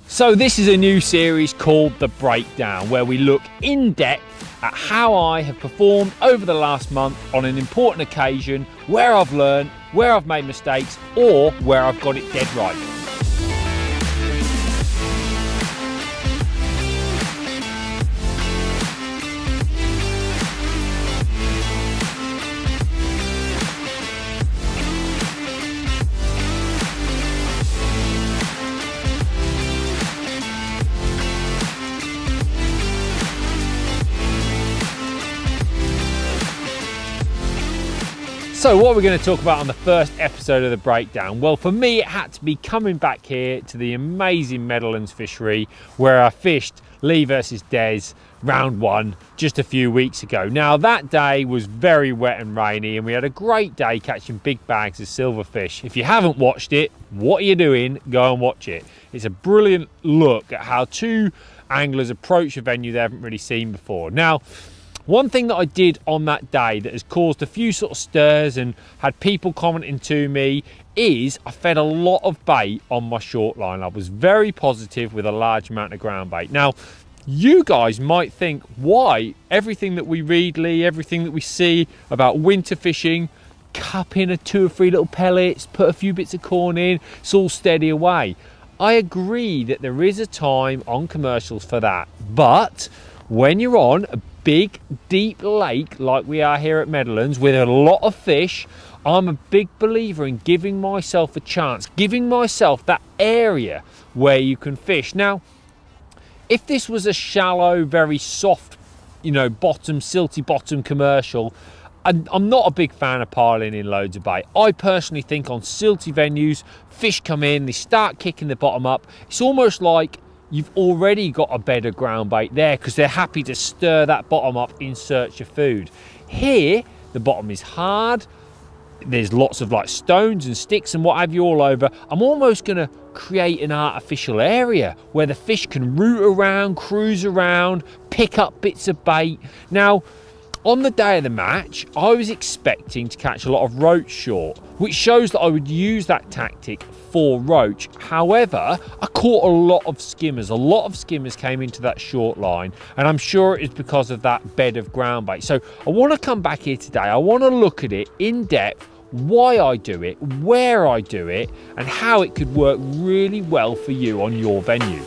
So this is a new series called The Breakdown, where we look in depth at how I have performed over the last month on an important occasion, where I've learned, where I've made mistakes, or where I've got it dead right. So what we're going to talk about on the first episode of The Breakdown? Well, for me, it had to be coming back here to the amazing Meadowlands fishery where I fished Lee versus Des round one just a few weeks ago. Now, that day was very wet and rainy and we had a great day catching big bags of silverfish. If you haven't watched it, what are you doing? Go and watch it. It's a brilliant look at how two anglers approach a venue they haven't really seen before. Now, one thing that I did on that day that has caused a few sort of stirs and had people commenting to me is I fed a lot of bait on my short line. I was very positive with a large amount of ground bait. Now, you guys might think, why? Everything that we read, Lee, everything that we see about winter fishing, cup in 2 or 3 little pellets, put a few bits of corn in, it's all steady away. I agree that there is a time on commercials for that, but when you're on a big deep lake like we are here at Meadowlands with a lot of fish, I'm a big believer in giving myself a chance, giving myself that area where you can fish. Now, if this was a shallow, very soft, you know, bottom, silty bottom commercial, I'm not a big fan of piling in loads of bait. I personally think on silty venues, fish come in, they start kicking the bottom up. It's almost like you've already got a bed of ground bait there because they're happy to stir that bottom up in search of food. Here, the bottom is hard. There's lots of like stones and sticks and what have you all over. I'm almost going to create an artificial area where the fish can root around, cruise around, pick up bits of bait. Now, on the day of the match, I was expecting to catch a lot of roach short, which shows that I would use that tactic for roach. However, I caught a lot of skimmers. A lot of skimmers came into that short line, and I'm sure it's because of that bed of ground bait. So I want to come back here today. I want to look at it in depth, why I do it, where I do it, and how it could work really well for you on your venue.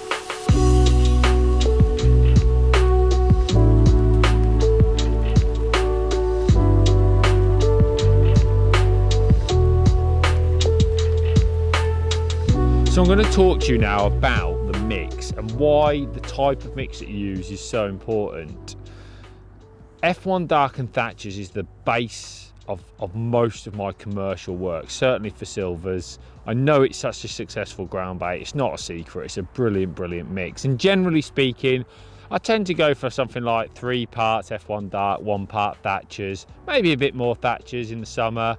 So I'm going to talk to you now about the mix and why the type of mix that you use is so important. F1 Darkened Thatchers is the base of most of my commercial work, certainly for silvers. I know it's such a successful ground bait, it's not a secret, it's a brilliant, brilliant mix. And generally speaking, I tend to go for something like 3 parts F1 Dark, 1 part Thatchers, maybe a bit more Thatchers in the summer.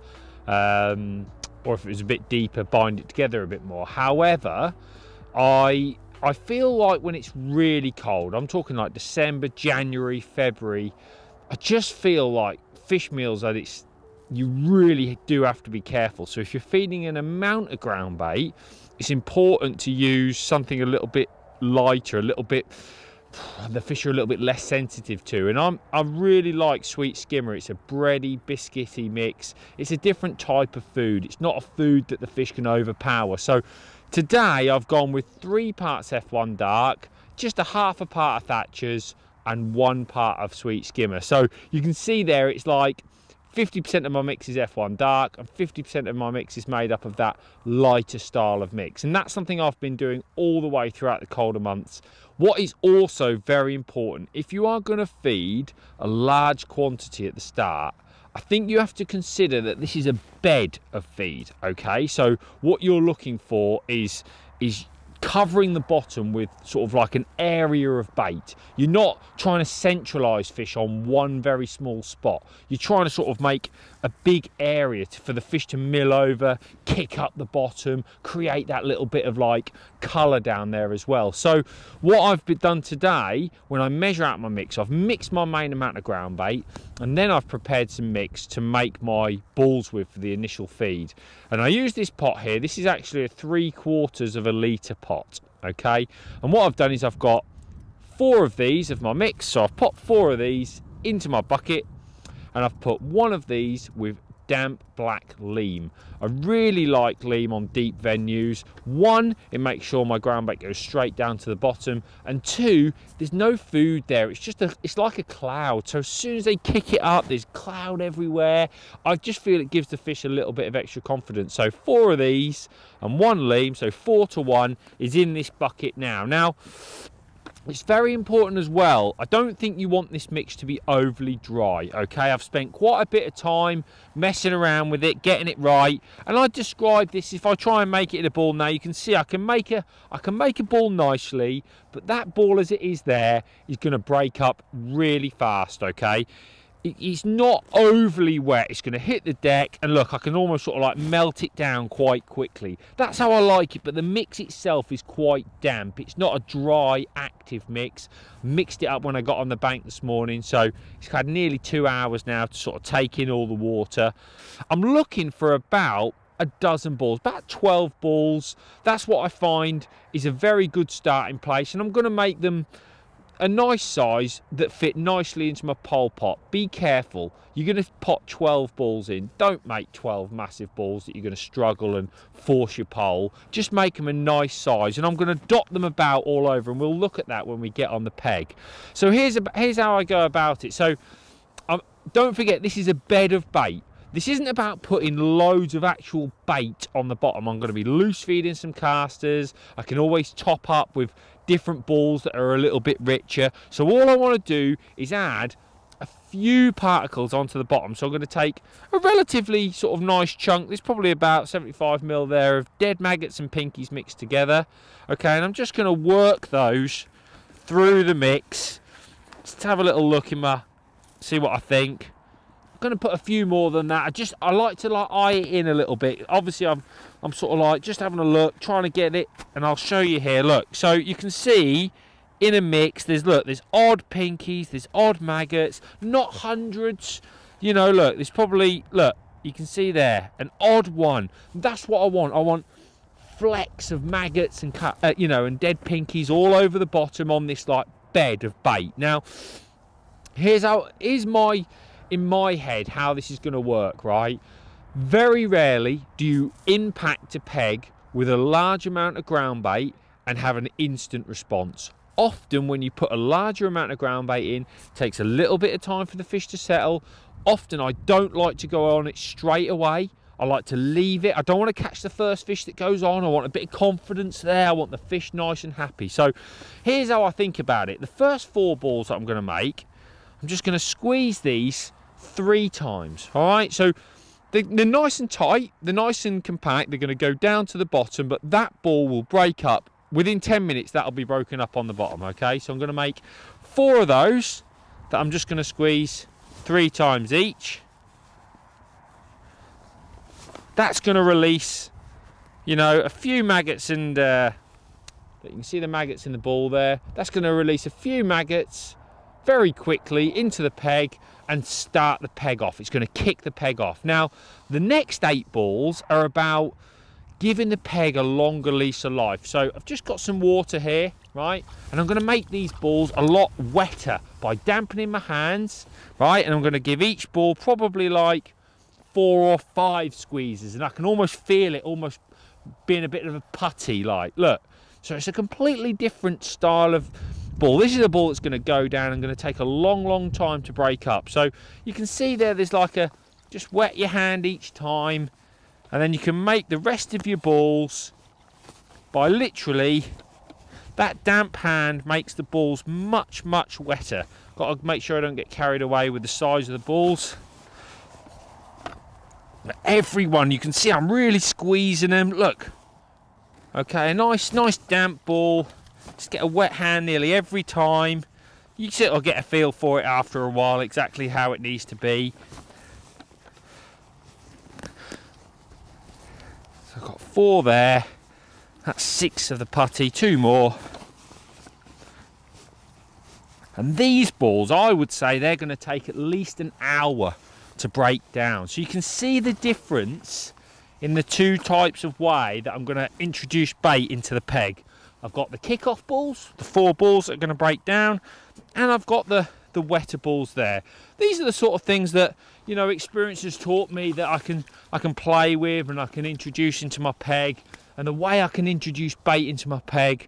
Or if it was a bit deeper, bind it together a bit more. However, I feel like when it's really cold, I'm talking like December, January, February, I just feel like fish meals at its, you really do have to be careful. So if you're feeding an amount of ground bait, it's important to use something a little bit lighter, a little bit, the fish are a little bit less sensitive to. And I really like Sweet Skimmer. It's a bready, biscuity mix. It's a different type of food. It's not a food that the fish can overpower. So today I've gone with 3 parts F1 Dark, just a half a part of Thatchers and 1 part of Sweet Skimmer. So you can see there it's like 50% of my mix is F1 Dark and 50% of my mix is made up of that lighter style of mix. And that's something I've been doing all the way throughout the colder months. What is also very important, if you are going to feed a large quantity at the start, I think you have to consider that this is a bed of feed, okay? So what you're looking for is covering the bottom with sort of like an area of bait. You're not trying to centralize fish on one very small spot. You're trying to sort of make a big area for the fish to mill over, kick up the bottom, create that little bit of like color down there as well. So what I've done today, when I measure out my mix, I've mixed my main amount of ground bait, and then I've prepared some mix to make my balls with for the initial feed. And I use this pot here. This is actually a 3/4 of a litre pot. okay? And what I've done is I've got 4 of these of my mix, so I've popped 4 of these into my bucket, and I've put 1 of these with damp black leam. I really like leam on deep venues. 1, it makes sure my ground bait goes straight down to the bottom, and 2, there's no food there. It's like a cloud, so as soon as they kick it up, there's cloud everywhere. I just feel it gives the fish a little bit of extra confidence. So 4 of these and 1 leam, so 4 to 1 is in this bucket now. Now, it's very important as well, I don't think you want this mix to be overly dry, okay? I've spent quite a bit of time messing around with it, getting it right, and I describe this, if I try and make it in a ball now, you can see I can make a ball nicely, but that ball as it is there is going to break up really fast, okay? It's not overly wet, it's going to hit the deck, and look, I can almost sort of like melt it down quite quickly. That's how I like it, but the mix itself is quite damp. It's not a dry, active mix. Mixed it up when I got on the bank this morning, so it's had nearly 2 hours now to sort of take in all the water. I'm looking for about a dozen balls, about 12 balls. That's what I find is a very good starting place, and I'm going to make them a nice size that fit nicely into my pole pot. Be careful, you're going to pot 12 balls in. Don't make 12 massive balls that you're going to struggle and force your pole. Just make them a nice size, and I'm going to dot them about all over, and we'll look at that when we get on the peg. So here's how I go about it. So don't forget, this is a bed of bait. This isn't about putting loads of actual bait on the bottom. I'm going to be loose feeding some casters. I can always top up with different balls that are a little bit richer. So all I want to do is add a few particles onto the bottom. So I'm going to take a relatively sort of nice chunk. There's probably about 75 ml there of dead maggots and pinkies mixed together. Okay, and I'm just going to work those through the mix. Let's have a little look in my, see what I think. Going to put a few more than that. I like to like eye it in a little bit. Obviously I'm sort of like just having a look, trying to get it, and I'll show you here. Look, so you can see in a mix there's odd pinkies, there's odd maggots, not hundreds, you know. Look, there's probably, look, you can see there an odd one. That's what I want. I want flecks of maggots and you know, and dead pinkies all over the bottom on this like bed of bait. Now here's in my head how this is going to work, right? Very rarely do you impact a peg with a large amount of ground bait and have an instant response. Often when you put a larger amount of ground bait in, it takes a little bit of time for the fish to settle. Often I don't like to go on it straight away. I like to leave it. I don't want to catch the first fish that goes on. I want a bit of confidence there. I want the fish nice and happy. So here's how I think about it. The first 4 balls that I'm going to make, I'm just going to squeeze these 3 times. All right, so they're nice and tight, they're nice and compact, they're going to go down to the bottom, but that ball will break up within 10 minutes. That'll be broken up on the bottom. Okay, so I'm going to make 4 of those that I'm just going to squeeze 3 times each. That's going to release, you know, a few maggots, and you can see the maggots in the ball there. That's going to release a few maggots very quickly into the peg and start the peg off. It's going to kick the peg off. Now the next 8 balls are about giving the peg a longer lease of life. So I've just got some water here, right, and I'm going to make these balls a lot wetter by dampening my hands, right, and I'm going to give each ball probably like 4 or 5 squeezes, and I can almost feel it almost being a bit of a putty, like, look. So it's a completely different style of ball. This is a ball that's going to go down and going to take a long time to break up. So you can see there's like a, just wet your hand each time, and then you can make the rest of your balls by literally, that damp hand makes the balls much wetter. Got to make sure I don't get carried away with the size of the balls. But everyone, you can see I'm really squeezing them. Look, okay, a nice damp ball. Just get a wet hand nearly every time. You sort of get a feel for it after a while, exactly how it needs to be. So I've got 4 there. That's 6 of the putty, 2 more. And these balls, I would say they're going to take at least an hour to break down. So you can see the difference in the 2 types of way that I'm going to introduce bait into the peg. I've got the kick-off balls, the 4 balls that are going to break down, and I've got the wetter balls there. These are the sort of things that, you know, experience has taught me that I can play with and I can introduce into my peg. And the way I can introduce bait into my peg,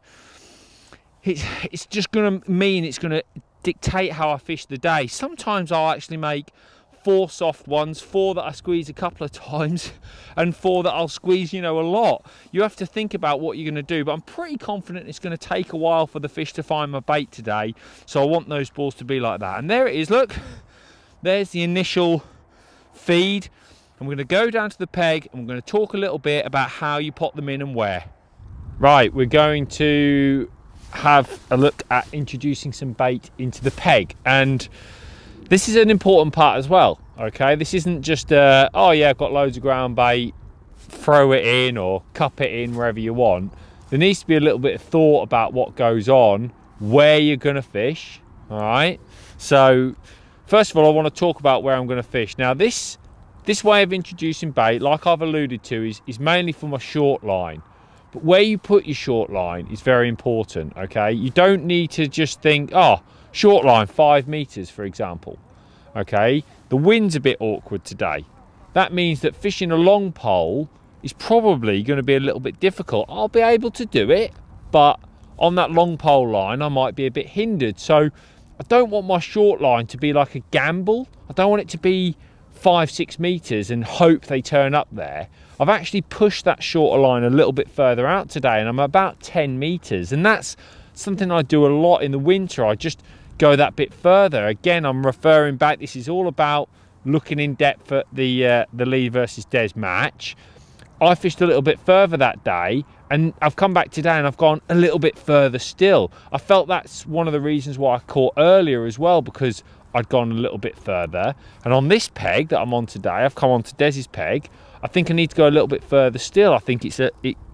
it's just going to mean it's going to dictate how I fish the day. Sometimes I'll actually make 4 soft ones, 4 that I squeeze a couple of times, and 4 that I'll squeeze, you know, a lot. You have to think about what you're going to do, but I'm pretty confident it's going to take a while for the fish to find my bait today, so I want those balls to be like that. And there it is, look, there's the initial feed. I'm going to go down to the peg and we're going to talk a little bit about how you pot them in and where. Right, we're going to have a look at introducing some bait into the peg, and this is an important part as well. Okay, this isn't just oh yeah, I've got loads of ground bait, throw it in or cup it in wherever you want. There needs to be a little bit of thought about what goes on, where you're going to fish. All right, so first of all, I want to talk about where I'm going to fish. Now this way of introducing bait, like I've alluded to, is mainly for my short line. But where you put your short line is very important, okay? You don't need to just think, oh, short line, 5 meters, for example, okay? The wind's a bit awkward today. That means that fishing a long pole is probably going to be a little bit difficult. I'll be able to do it, but on that long pole line, I might be a bit hindered. So I don't want my short line to be like a gamble. I don't want it to be 5-6 meters and hope they turn up there. I've actually pushed that shorter line a little bit further out today, and I'm about 10 meters, and that's something I do a lot in the winter. I just go that bit further. Again, I'm referring back, this is all about looking in depth at the Lee versus Des match. I fished a little bit further that day, and I've come back today and I've gone a little bit further still. I felt that's one of the reasons why I caught earlier as well, because I'd gone a little bit further. And on this peg that I'm on today, I've come on to Des's peg, I think I need to go a little bit further still. I think it's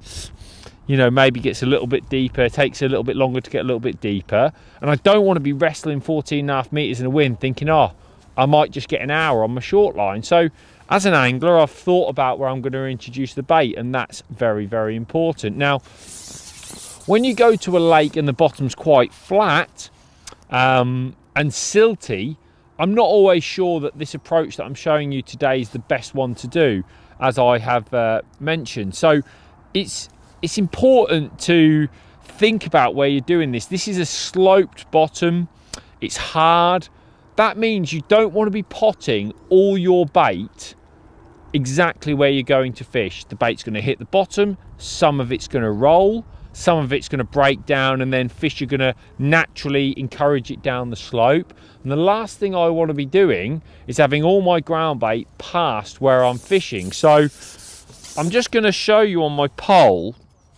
you know, maybe gets a little bit deeper, takes a little bit longer to get a little bit deeper. And I don't want to be wrestling 14.5 meters in the wind thinking, oh, I might just get an hour on my short line. So as an angler, I've thought about where I'm going to introduce the bait, and that's very, very important. Now, when you go to a lake and the bottom's quite flat and silty, I'm not always sure that this approach that I'm showing you today is the best one to do, as I have mentioned. So it's important to think about where you're doing this. This is a sloped bottom, it's hard. That means you don't want to be potting all your bait exactly where you're going to fish. The bait's going to hit the bottom, some of it's going to roll, some of it's going to break down, and then fish are going to naturally encourage it down the slope. And the last thing I want to be doing is having all my ground bait past where I'm fishing. So I'm just going to show you on my pole.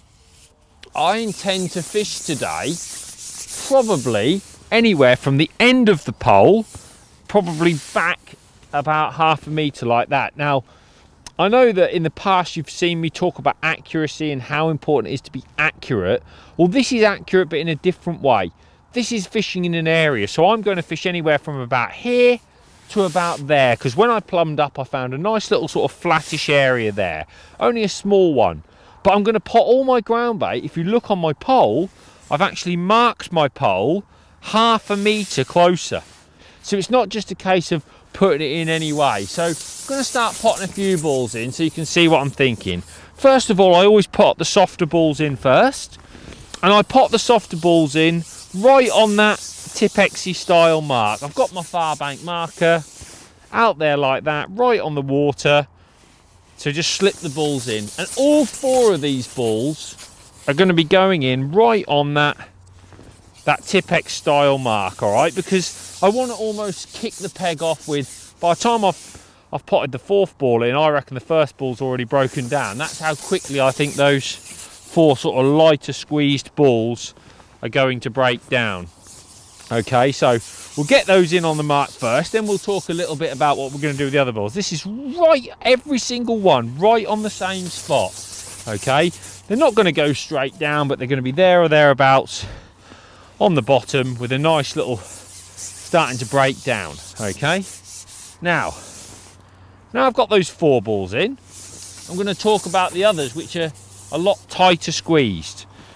I intend to fish today probably anywhere from the end of the pole, probably back about 1/2 meter like that. Now, I know that in the past you've seen me talk about accuracy and how important it is to be accurate. Well, this is accurate, but in a different way. This is fishing in an area, so I'm going to fish anywhere from about here to about there, because when I plumbed up, I found a nice little sort of flattish area there, only a small one. But I'm going to pot all my ground bait. If you look on my pole, I've actually marked my pole 1/2 meter closer. So it's not just a case of putting it in anyway. So I'm going to start potting a few balls in so you can see what I'm thinking. First of all, I always pot the softer balls in first, and I pot the softer balls in right on that Tippexy style mark. I've got my far bank marker out there like that, right on the water. So just slip the balls in, and all 4 of these balls are going to be going in right on that Tippex style mark, all right? Because I want to almost kick the peg off with, by the time I've potted the 4th ball in, I reckon the 1st ball's already broken down. That's how quickly I think those 4 sort of lighter squeezed balls are going to break down. Okay, so we'll get those in on the mark first, then we'll talk a little bit about what we're going to do with the other balls. This is right, every single one, right on the same spot. Okay, they're not going to go straight down, but they're going to be there or thereabouts on the bottom with a nice little starting to break down. Okay, now I've got those 4 balls in, I'm going to talk about the others, which are a lot tighter squeezed.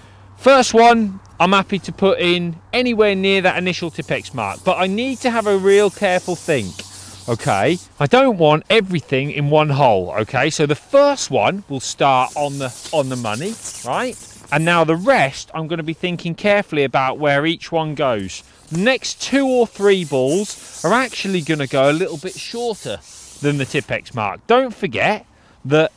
First one, I'm happy to put in anywhere near that initial Tipp-Ex mark, but I need to have a real careful think, okay? I don't want everything in one hole, okay? So the first one will start on the money, right? And now the rest, I'm going to be thinking carefully about where each one goes. The next 2 or 3 balls are actually going to go a little bit shorter than the Tipp-Ex mark. Don't forget that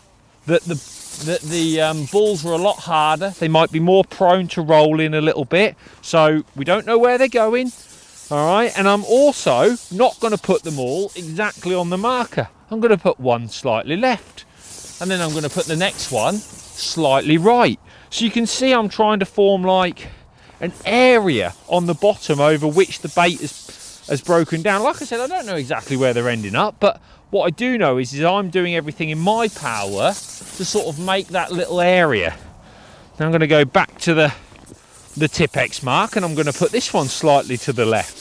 the balls are a lot harder. They might be more prone to rolling a little bit. So we don't know where they're going. All right. And I'm also not going to put them all exactly on the marker. I'm going to put one slightly left. And then I'm going to put the next one slightly right. So you can see I'm trying to form like an area on the bottom over which the bait has broken down. Like I said, I don't know exactly where they're ending up, but what I do know is I'm doing everything in my power to sort of make that little area. Now I'm going to go back to the Tipp-Ex mark, and I'm going to put this one slightly to the left.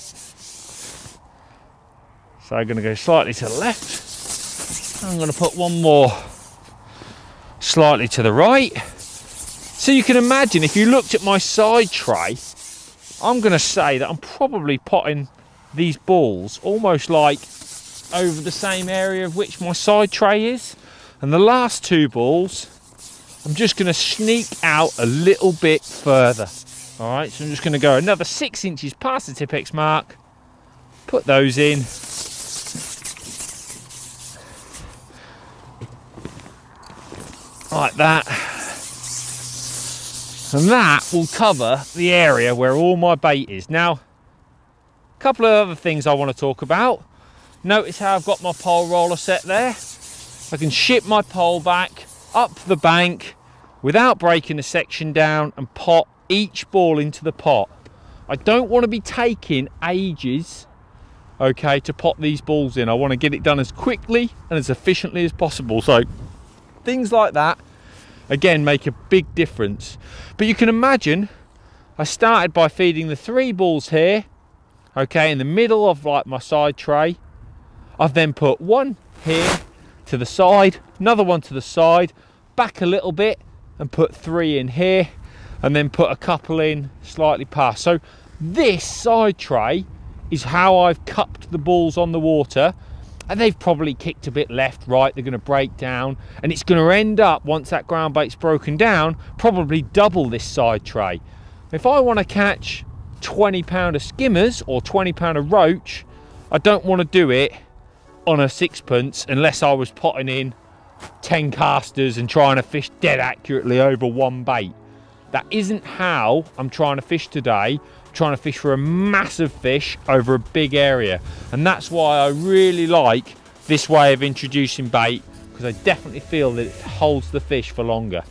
So I'm going to go slightly to the left. I'm going to put one more slightly to the right. So you can imagine, if you looked at my side tray, I'm going to say that I'm probably potting these balls almost like over the same area of which my side tray is. And the last 2 balls, I'm just going to sneak out a little bit further. All right, so I'm just going to go another 6 inches past the Tipp-Ex mark, put those in. Like that. And that will cover the area where all my bait is. Now, a couple of other things I want to talk about. Notice how I've got my pole roller set there. I can ship my pole back up the bank without breaking the section down and pot each ball into the pot. I don't want to be taking ages, okay, to pot these balls in. I want to get it done as quickly and as efficiently as possible. So things like that, again, make a big difference. But you can imagine, I started by feeding the 3 balls here, okay, in the middle of like my side tray. I've then put one here to the side, another one to the side, back a little bit, and put 3 in here, and then put a couple in slightly past. So this side tray is how I've cupped the balls on the water, and they've probably kicked a bit left, right, they're going to break down, and it's going to end up, once that ground bait's broken down, probably double this side tray. If I want to catch 20 pounder skimmers or 20 pounder roach, I don't want to do it on a 6pence unless I was potting in 10 casters and trying to fish dead accurately over one bait. That isn't how I'm trying to fish today. I'm trying to fish for a massive fish over a big area, and that's why I really like this way of introducing bait, because I definitely feel that it holds the fish for longer.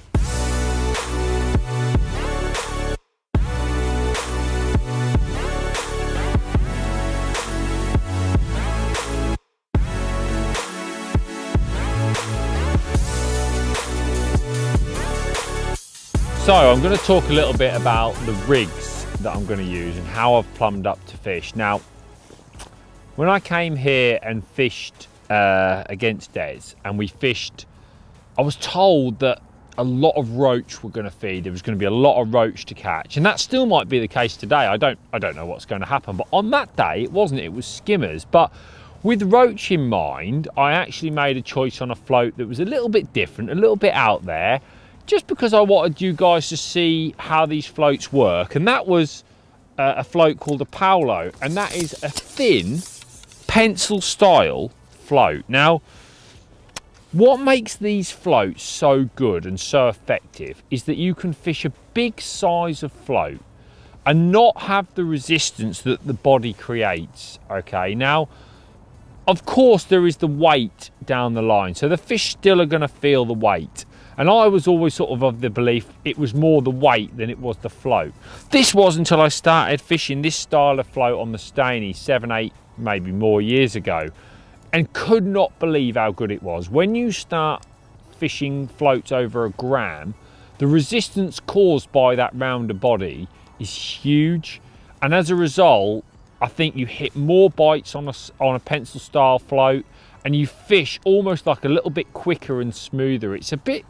So I'm going to talk a little bit about the rigs that I'm going to use and how I've plumbed up to fish. Now, when I came here and fished against Des, and we fished, I was told that a lot of roach were going to feed. There was going to be a lot of roach to catch, and that still might be the case today. I don't know what's going to happen, but on that day it wasn't. It was skimmers. But with roach in mind, I actually made a choice on a float that was a little bit different, a little bit out there, just because I wanted you guys to see how these floats work. And that was a float called a Paolo, and that is a thin pencil style float. Now, what makes these floats so good and so effective is that you can fish a big size of float and not have the resistance that the body creates. Okay, now of course there is the weight down the line, so the fish still are going to feel the weight. And I was always sort of the belief it was more the weight than it was the float. This was until I started fishing this style of float on the Staney 7, 8, maybe more years ago, and could not believe how good it was. When you start fishing floats over a gram, the resistance caused by that rounder body is huge, and as a result, I think you hit more bites on a pencil style float, and you fish almost like a little bit quicker and smoother. It's a bit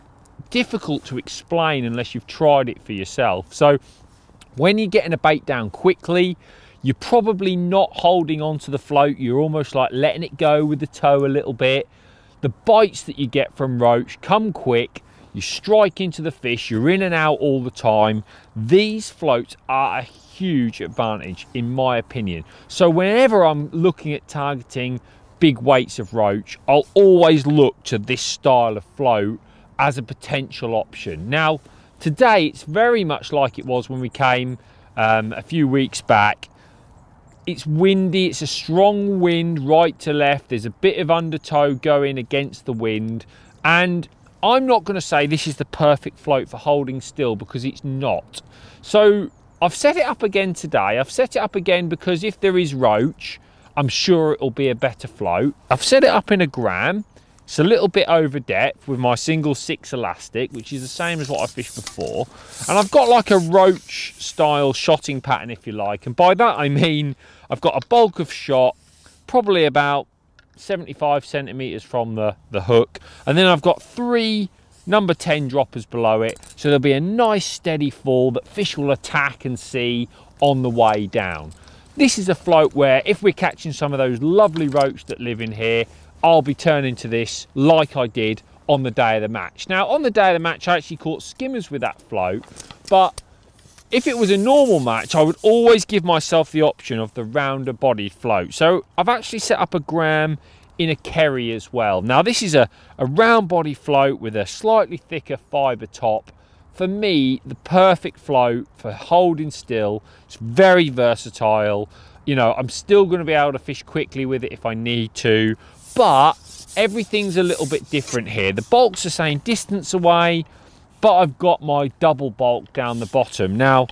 difficult to explain unless you've tried it for yourself. So when you're getting a bait down quickly, you're probably not holding on to the float. You're almost like letting it go with the toe a little bit. The bites that you get from roach come quick. You strike into the fish. You're in and out all the time. These floats are a huge advantage, in my opinion. So whenever I'm looking at targeting big weights of roach, I'll always look to this style of float as a potential option. Now, today, it's very much like it was when we came a few weeks back. It's windy, it's a strong wind right to left. There's a bit of undertow going against the wind. And I'm not going to say this is the perfect float for holding still, because it's not. So I've set it up again today. I've set it up again because if there is roach, I'm sure it'll be a better float. I've set it up in a gram. It's a little bit over depth with my single 6 elastic, which is the same as what I fished before. And I've got like a roach style shotting pattern, if you like. And by that I mean I've got a bulk of shot, probably about 75 centimeters from the hook. And then I've got 3 number 10 droppers below it. So there'll be a nice steady fall that fish will attack and see on the way down. This is a float where if we're catching some of those lovely roach that live in here, I'll be turning to this like I did on the day of the match. Now, on the day of the match, I actually caught skimmers with that float, but if it was a normal match, I would always give myself the option of the rounder bodied float. So I've actually set up a gram in a Kerry as well. Now, this is a round body float with a slightly thicker fibre top. For me, the perfect float for holding still. It's very versatile. You know, I'm still going to be able to fish quickly with it if I need to, but everything's a little bit different here. The bulk's the same distance away, but I've got my double bulk down the bottom. Now,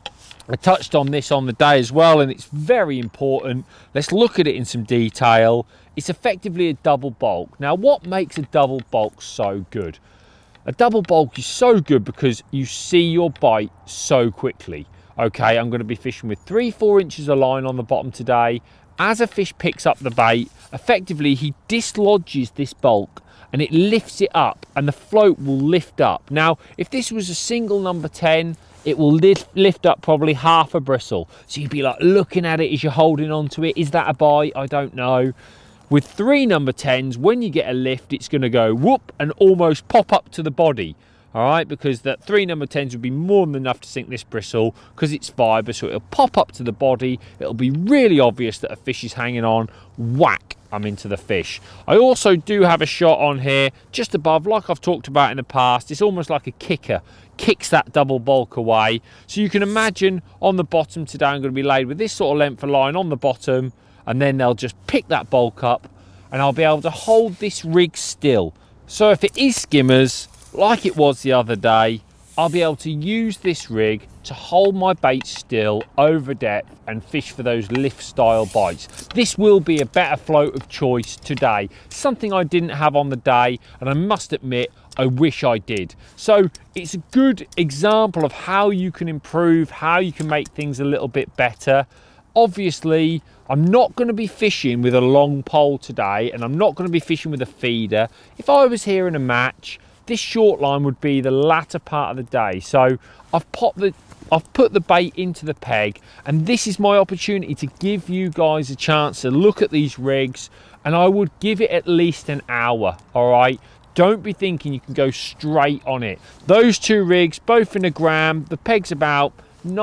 I touched on this on the day as well, and it's very important. Let's look at it in some detail. It's effectively a double bulk. Now, what makes a double bulk so good? A double bulk is so good because you see your bite so quickly. Okay, I'm going to be fishing with 3-4 inches of line on the bottom today. As a fish picks up the bait, effectively he dislodges this bulk and it lifts it up, and the float will lift up. Now, if this was a single number 10, it will lift up probably half a bristle. So you'd be like looking at it as you're holding on to it. Is that a bite? I don't know. With 3 number 10s, when you get a lift, it's going to go whoop and almost pop up to the body. All right, because that 3 number 10s would be more than enough to sink this bristle because it's fibre, so it'll pop up to the body. It'll be really obvious that a fish is hanging on. Whack, I'm into the fish. I also do have a shot on here just above, like I've talked about in the past. It's almost like a kicker, kicks that double bulk away. So you can imagine on the bottom today, I'm going to be laid with this sort of length of line on the bottom, and then they'll just pick that bulk up, and I'll be able to hold this rig still. So if it is skimmers, like it was the other day, I'll be able to use this rig to hold my bait still over depth and fish for those lift style bites. This will be a better float of choice today, something I didn't have on the day, and I must admit I wish I did. So it's a good example of how you can improve, how you can make things a little bit better. Obviously, I'm not going to be fishing with a long pole today, and I'm not going to be fishing with a feeder. If I was here in a match, this short line would be the latter part of the day. So I've put the bait into the peg, and this is my opportunity to give you guys a chance to look at these rigs, and I would give it at least an hour. All right, don't be thinking you can go straight on it. Those 2 rigs, both in a gram, the peg's about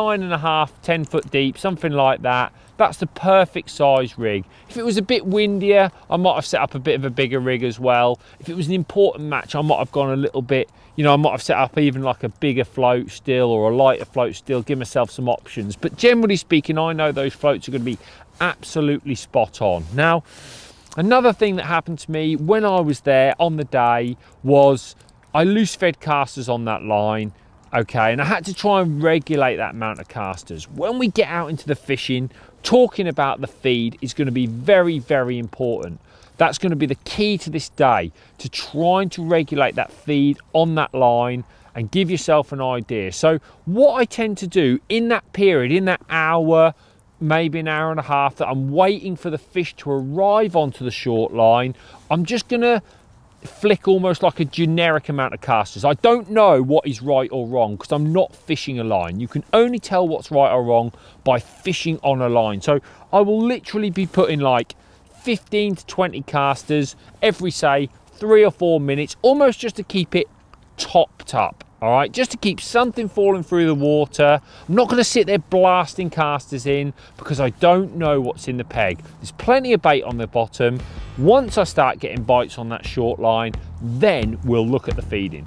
9.5, 10 foot deep, something like that. That's the perfect size rig. If it was a bit windier, I might have set up a bit of a bigger rig as well. If it was an important match, I might have gone a little bit, you know, I might have set up even like a bigger float still or a lighter float still, give myself some options. But generally speaking, I know those floats are going to be absolutely spot on. Now, another thing that happened to me when I was there on the day was I loose fed casters on that line. Okay, and I had to try and regulate that amount of casters. When we get out into the fishing, talking about the feed is going to be very, very important. That's going to be the key to this day, to trying to regulate that feed on that line and give yourself an idea. So what I tend to do in that period, in that hour, maybe an hour and a half that I'm waiting for the fish to arrive onto the short line, I'm just going to flick almost like a generic amount of casters. I don't know what is right or wrong because I'm not fishing a line. You can only tell what's right or wrong by fishing on a line. So I will literally be putting like 15 to 20 casters every, say, 3 or 4 minutes, almost just to keep it topped up. All right, just to keep something falling through the water. I'm not going to sit there blasting casters in because I don't know what's in the peg. There's plenty of bait on the bottom. Once I start getting bites on that short line, then we'll look at the feeding.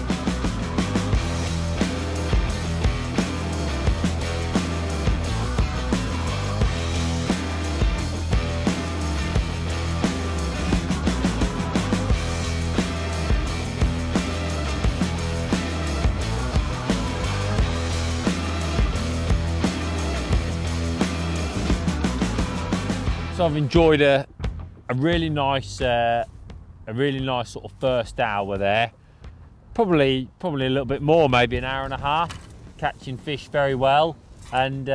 So I've enjoyed a really nice sort of first hour there. Probably a little bit more, maybe an hour and a half, catching fish very well. And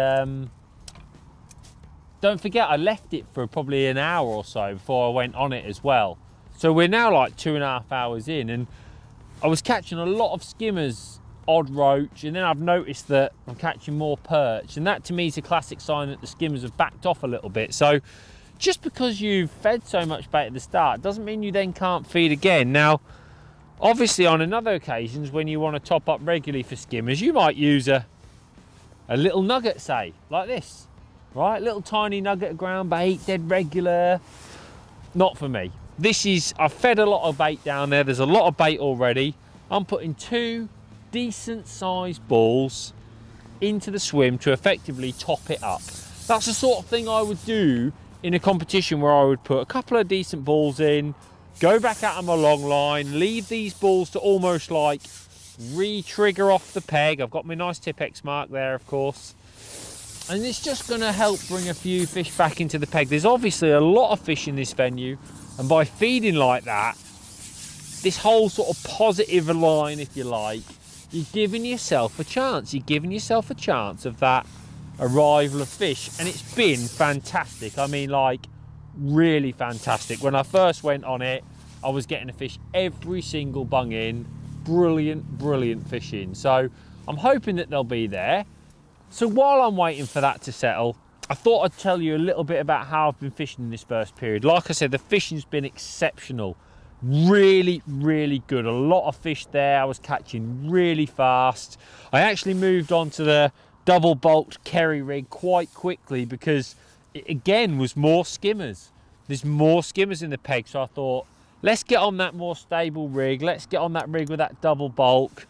don't forget, I left it for probably an hour or so before I went on it as well. So we're now like 2.5 hours in, and I was catching a lot of skimmers, odd roach, and then I've noticed that I'm catching more perch, and that to me is a classic sign that the skimmers have backed off a little bit. So just because you've fed so much bait at the start doesn't mean you then can't feed again. Now, obviously on another occasions when you want to top up regularly for skimmers, you might use a little nugget, say, like this, right? Little tiny nugget of ground bait, dead regular. Not for me. This is, I've fed a lot of bait down there. There's a lot of bait already. I'm putting 2 decent sized balls into the swim to effectively top it up. That's the sort of thing I would do in a competition where I would put a couple of decent balls in, go back out on my long line, leave these balls to almost like re-trigger off the peg. I've got my nice Tipp-X mark there, of course. And it's just going to help bring a few fish back into the peg. There's obviously a lot of fish in this venue, and by feeding like that, this whole sort of positive line, if you like, you're giving yourself a chance. You're giving yourself a chance of that arrival of fish, and it's been fantastic. I mean, like, really fantastic. When I first went on it, I was getting a fish every single bung in. Brilliant fishing. So I'm hoping that they'll be there. So while I'm waiting for that to settle, I thought I'd tell you a little bit about how I've been fishing in this first period. Like I said, the fishing's been exceptional. Really good. A lot of fish there. I was catching really fast. I actually moved on to the double bulked Kerry rig quite quickly because it again was more skimmers. There's more skimmers in the peg, so I thought, let's get on that more stable rig. Let's get on that rig with that double bulk.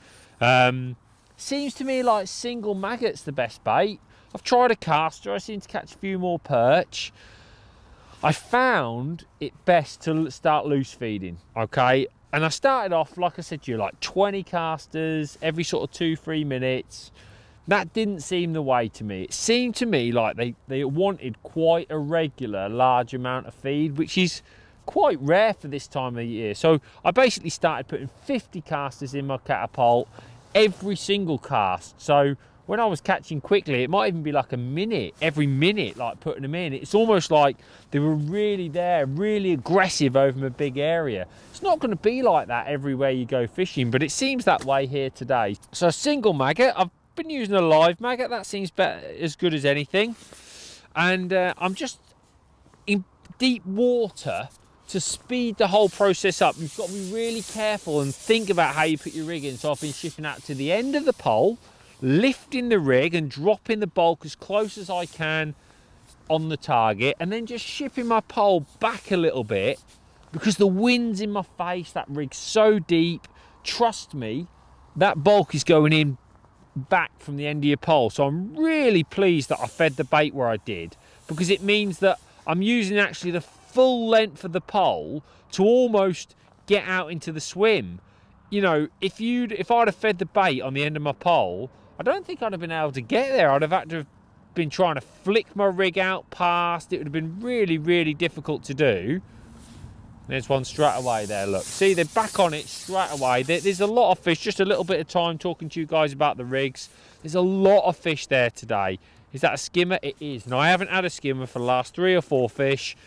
Seems to me like single maggot's the best bait. I've tried a caster. I seem to catch a few more perch. I found it best to start loose feeding, okay? And I started off, like I said to you, like 20 casters every sort of 2-3 minutes. That didn't seem the way to me. It seemed to me like they wanted quite a regular, large amount of feed, which is quite rare for this time of year. So I basically started putting 50 casters in my catapult every single cast. So when I was catching quickly, it might even be like a minute, every minute, like putting them in. It's almost like they were really there, really aggressive over a big area. It's not going to be like that everywhere you go fishing, but it seems that way here today. So single maggot, I've been using a live maggot. That seems better, as good as anything. And I'm just in deep water to speed the whole process up. You've got to be really careful and think about how you put your rig in. So I've been shipping out to the end of the pole, lifting the rig and dropping the bulk as close as I can on the target, and then just shipping my pole back a little bit because the wind's in my face. That rig's so deep. Trust me, that bulk is going in back from the end of your pole. So I'm really pleased that I fed the bait where I did, because it means that I'm using actually the full length of the pole to almost get out into the swim. You know, if I'd have fed the bait on the end of my pole, I don't think I'd have been able to get there. I'd have had to have been trying to flick my rig out past. It would have been really difficult to do. There's one straight away there, look. See, they're back on it straight away. There's a lot of fish. Just a little bit of time talking to you guys about the rigs. There's a lot of fish there today. Is that a skimmer? It is. Now, I haven't had a skimmer for the last 3 or 4 fish.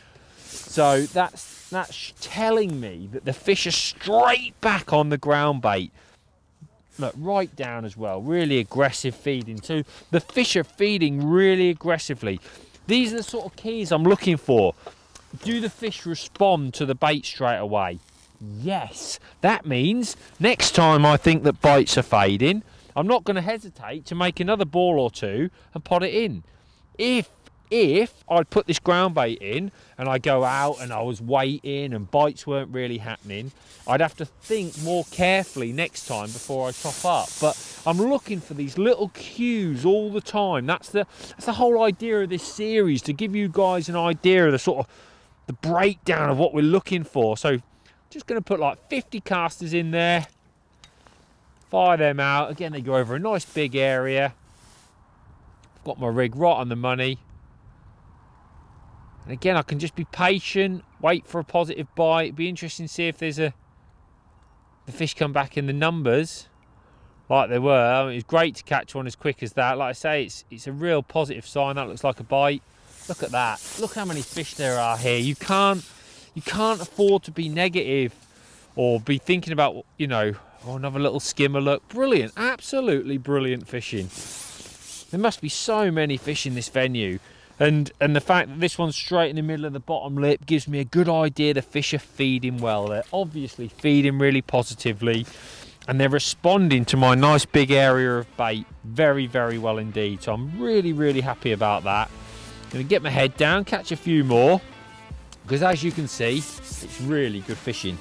So that's telling me that the fish are straight back on the ground bait. Look, right down as well, really aggressive feeding too. The fish are feeding really aggressively. These are the sort of keys I'm looking for. Do the fish respond to the bait straight away? Yes. That means next time I think that bites are fading, I'm not going to hesitate to make another ball or two and pot it in. If I'd put this ground bait in and I go out and I was waiting and bites weren't really happening, I'd have to think more carefully next time before I top up. But I'm looking for these little cues all the time. That's the whole idea of this series, to give you guys an idea of the sort of the breakdown of what we're looking for. So just going to put like 50 casters in there, fire them out. Again, they go over a nice big area. I've got my rig right on the money. And again, I can just be patient, wait for a positive bite. It'd be interesting to see if there's the fish come back in the numbers like they were. I mean, it's great to catch one as quick as that. Like I say, it's a real positive sign. That looks like a bite. Look at that. Look how many fish there are here. You can't afford to be negative or be thinking about, you know, oh, another little skimmer. Look, brilliant, absolutely brilliant fishing. There must be so many fish in this venue. And the fact that this one's straight in the middle of the bottom lip gives me a good idea the fish are feeding well. They're obviously feeding really positively, and they're responding to my nice big area of bait very, very well indeed. So I'm really, really happy about that. I'm going to get my head down, catch a few more, because as you can see, it's really good fishing.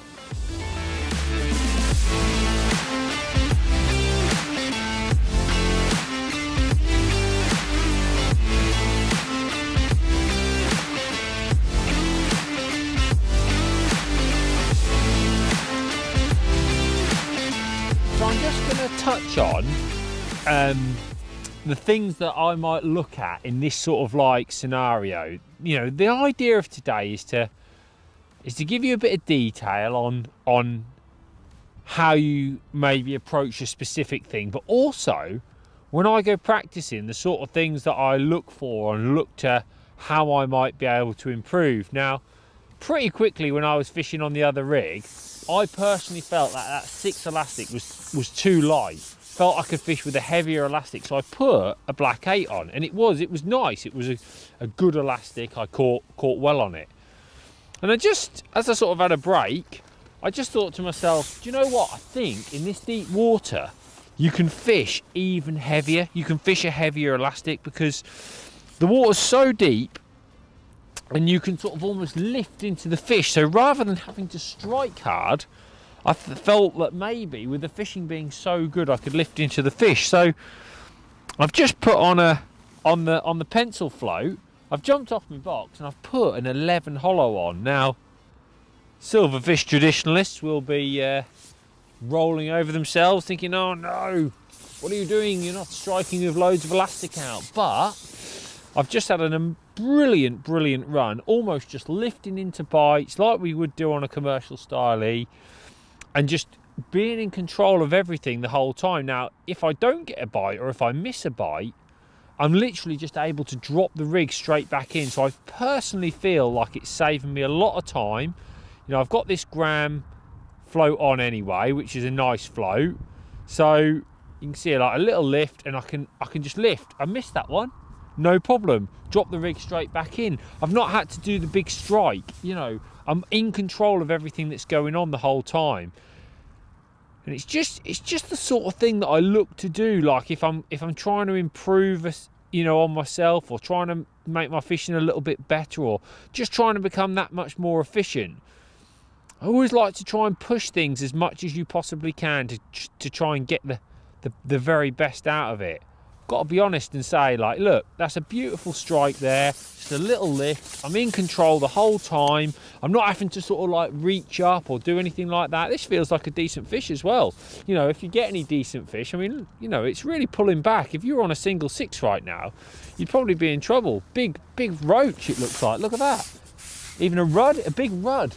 Touch on the things that I might look at in this sort of like scenario. You know, the idea of today is to give you a bit of detail on how you maybe approach a specific thing, but also when I go practicing, the sort of things that I look for and look to how I might be able to improve. Now, pretty quickly when I was fishing on the other rig, I personally felt that 6 elastic was too light. Felt I could fish with a heavier elastic, so I put a black 8 on, and it was nice. It was a good elastic. I caught well on it. And as I sort of had a break, I just thought to myself, do you know what? I think in this deep water, you can fish even heavier. You can fish a heavier elastic because the water's so deep, and you can sort of almost lift into the fish. So rather than having to strike hard, I felt that maybe with the fishing being so good, I could lift into the fish. So I've just put on the pencil float, I've jumped off my box and I've put an 11 hollow on. Now, silverfish traditionalists will be rolling over themselves thinking, oh no, what are you doing? You're not striking with loads of elastic out. But I've just had a brilliant run, almost just lifting into bites like we would do on a commercial stylie, and just being in control of everything the whole time. Now, if I don't get a bite or if I miss a bite, I'm literally just able to drop the rig straight back in. So I personally feel like it's saving me a lot of time. You know, I've got this gram float on anyway, which is a nice float. So you can see like a little lift, and I can just lift. I missed that one. No problem, drop the rig straight back in. I've not had to do the big strike, you know, I'm in control of everything that's going on the whole time. And it's just the sort of thing that I look to do. Like if I'm trying to improve, you know, on myself, or trying to make my fishing a little bit better, or just trying to become that much more efficient, I always like to try and push things as much as you possibly can to try and get the very best out of it. Got to be honest and say, like, look, that's a beautiful strike there, just a little lift. I'm in control the whole time. I'm not having to sort of like reach up or do anything like that. This feels like a decent fish as well. You know, if you get any decent fish, I mean, you know, it's really pulling back. If you were on a single 6 right now, you'd probably be in trouble. Big roach, it looks like. Look at that. Even a rudd, a big rudd.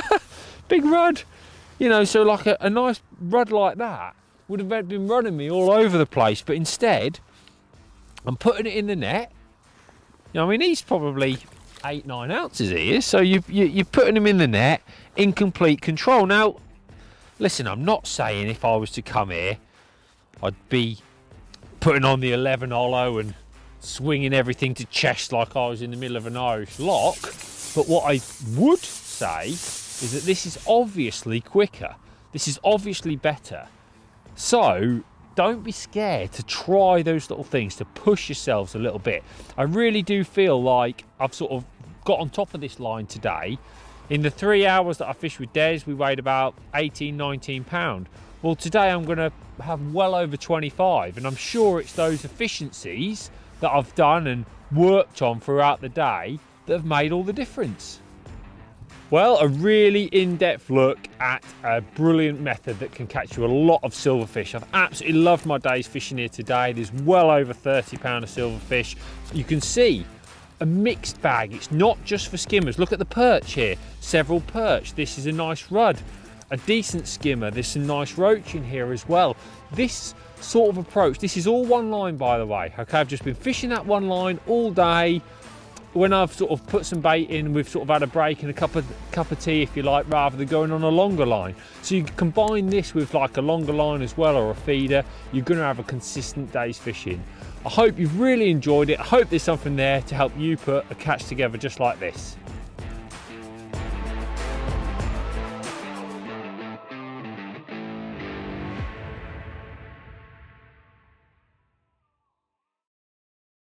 Big rudd. You know, so like a nice rudd like that would have been running me all over the place, but instead I'm putting it in the net. You know, I mean, he's probably 8-9 ounces here, so you're putting them in the net in complete control. Now listen, I'm not saying if I was to come here I'd be putting on the 11 hollow and swinging everything to chest like I was in the middle of an Irish lock, but what I would say is that this is obviously quicker, this is obviously better, so don't be scared to try those little things, to push yourselves a little bit. I really do feel like I've sort of got on top of this line today. In the 3 hours that I fished with Des, we weighed about 18-19 pound. Well, today I'm going to have well over 25, and I'm sure it's those efficiencies that I've done and worked on throughout the day that have made all the difference. Well, a really in-depth look at a brilliant method that can catch you a lot of silverfish. I've absolutely loved my days fishing here today. There's well over 30 pound of silverfish. You can see a mixed bag. It's not just for skimmers. Look at the perch here, several perch. This is a nice rudd, a decent skimmer. There's some nice roach in here as well. This sort of approach, this is all one line, by the way. Okay, I've just been fishing that one line all day. When I've sort of put some bait in, we've sort of had a break and a cup of tea, if you like, rather than going on a longer line. So you combine this with like a longer line as well, or a feeder, you're going to have a consistent day's fishing. I hope you've really enjoyed it. I hope there's something there to help you put a catch together just like this.